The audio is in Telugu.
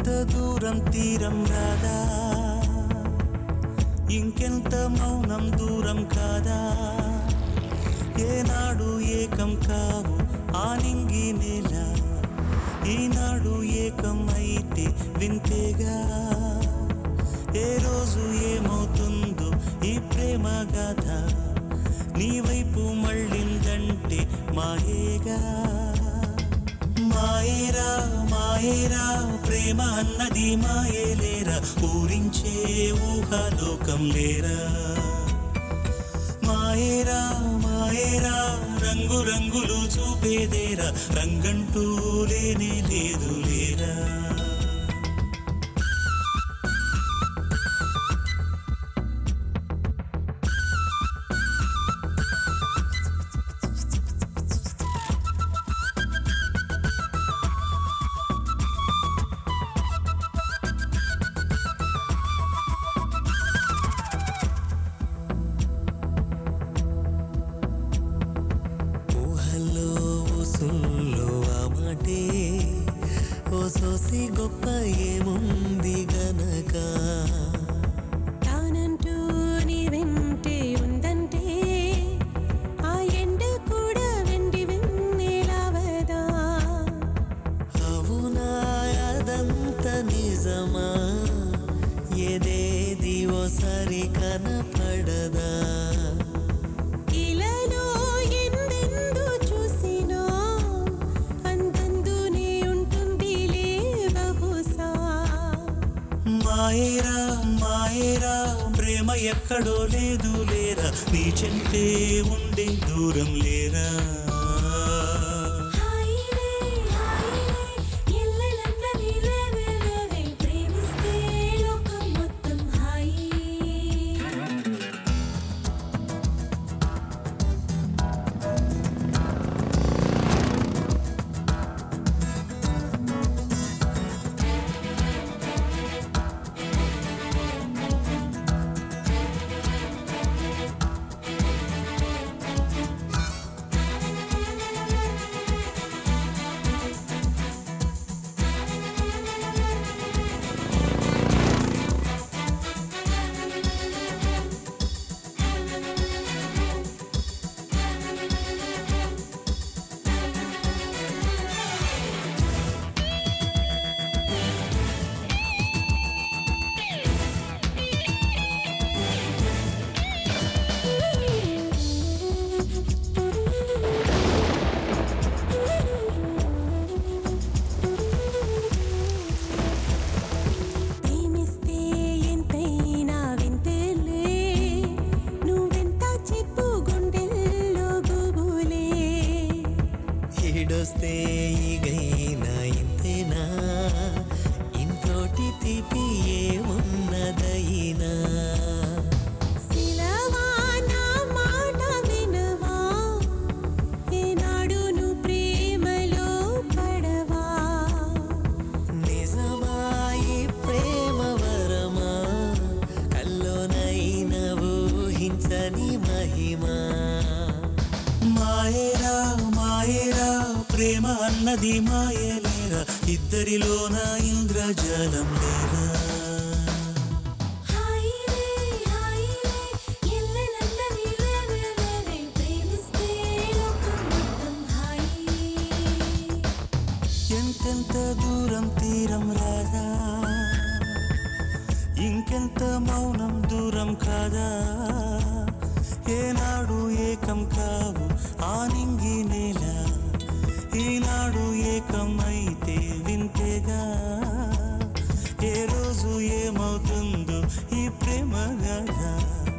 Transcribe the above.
ఎంతెంత దూరం తీరం రాదా, ఇంకెంత మౌనం దూరం కాదా, ఏనాడు ఏకం కావు ఆనింగి నేల, ఈనాడు ఏకం అయితే వింతేగా, ఏ రోజు ఏమవుతుందో ఈ ప్రేమ గాథ, నీ వైపు మళ్ళిందంటే మాయేగా. మాయేరా మాయేరా ప్రేమ అన్నది మాయేలేరా, పూరించే ఊహాలోకం లేరా. మాయేరా మాయేరా రంగు రంగులు చూపేదేరా, రంగంటూ లేనే లేదు లేరా. ఓ సోసి గొప్ప ఏముంది గనక, తానంటూ నీ వెంటే ఉందంటే ఆ ఎండ కూడా వెండి వెన్నెలవదా. అవునా అదంత నిజమా, ఏదేది ఓసారి కనపడదా. మాయేరా మాయేరా ప్రేమ ఎక్కడో లేదు లేరా, నీ చెంటే ఉండే దూరం లేరా. ఈడొస్తే ఈగైనా ఇంతేనా, ఇంతోటి తీపి ఏమున్నదైనా. శిలవా నా మాట వినవా, ఏనాడు నువ్వు ప్రేమలో పడవా. నిజమా ఈ ప్రేమ వరమా, కల్లోనైన ఊహించని మహిమా. మాయేరా మాయేరా ప్రేమ అన్నది మాయలేరా, ఇద్దరిలోన ఇంద్రజాలం లేరా. ఎంతెంత దూరం తీరం రాదా, ఇంకెంత మౌనం దూరం కాదా, ఏనాడు ఏకం కావు ఆనింగి నేల, ఈనాడు ఏకం అయితే వింతేగా, ఏ రోజు ఏమవుతుందో ఈ ప్రేమ గాథ,